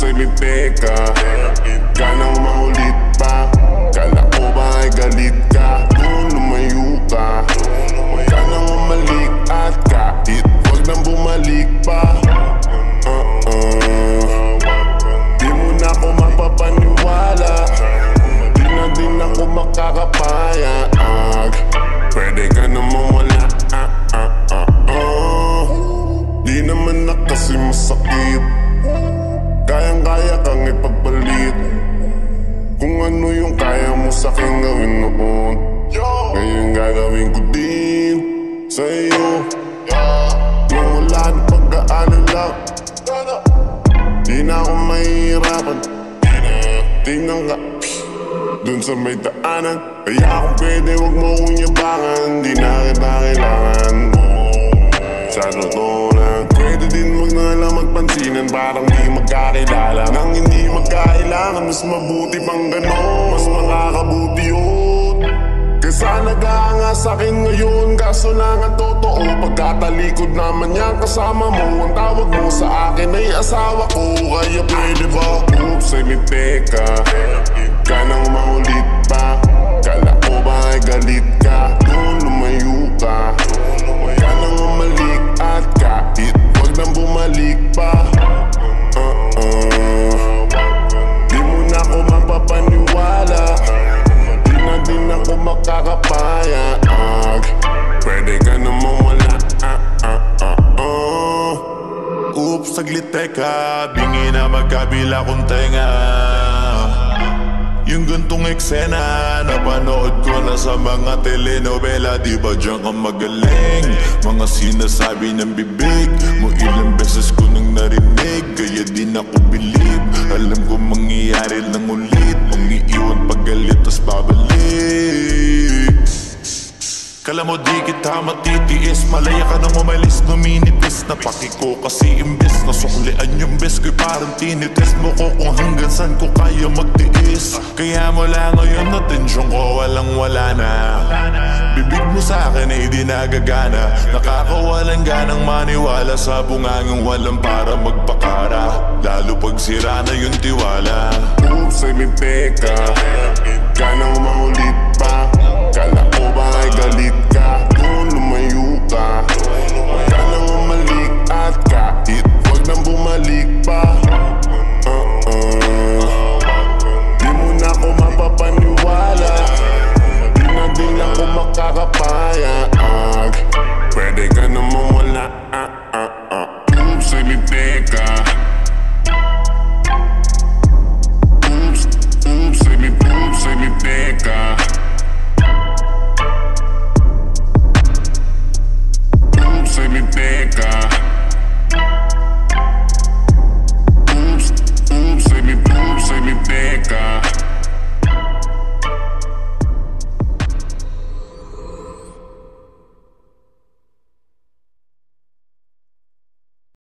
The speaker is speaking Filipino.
ay may peka, ka nang maulit pa. Kala ko ba ay galit ka kung lumayo ka? Huwag ka nang umalik at kahit huwag nang bumalik pa. Di mo na ako mapapaniwala, di na din ako makakapayag. Pwede ka namang wala. Di naman na kasi masakit, kayang-kaya kang ipagpalit. Kung ano yung kaya mo sa'kin gawin noon, ngayon gagawin ko din sa'yo. Nung wala na pag-aalala, di na ako mahihirapan. Tingnan ka dun sa may daanan, kaya kung pwede wag mo akong yabangan. Di na kita kailangan sa totoo lang. Pwede din wag na lang magpansinan, parang di magkakilala. Nang hindi magkailangan, mas mabuti pang ganon. Mas makakabuti yun kaysa nag-aanga sa'kin ngayon. Kaso lang ang totoo, pagkatalikod naman yan kasama mo. Ang tawag mo sa akin ay asawa ko. Kaya pwede ba? Oops, ay may peka, ka nang maulit pa. Kala ko ba ay galit ka kung lumayo ka? Huwag ka nang umalik at kahit huwag nang bumalik pa. Di mo na ako mapapaniwala, di na din ako makakapayag. Pwede ka namang wala. Oops, saglit teka, bingi na magkabila kong tenga. Yung gantong eksena, napanood ko na sa mga telenovela. Di ba dyan ka magaling? Mga sinasabi ng bibig mo, ilang beses ko nang narinig, kaya di na ko believe. Alam ko mangyayari lang ulit, mangiiwan paggalit tas babalik. Kala mo di kita matitiis, malaya ka nang umalis, numinitis. Napaki ko kasi imbes na suklian yung best ko'y parang tinitest mo ko kung hanggang saan ko kaya magtiis. Kaya mula ngayon na tensyon ko walang wala na. Bibig mo sa'kin ay di nagagana, nakakawalan ganang maniwala sa bungangang walang para magpakara. Lalo pag sira na yung tiwala. Oops, ay may peka, ka nang maulit pa. Kala ko ba ay galit ka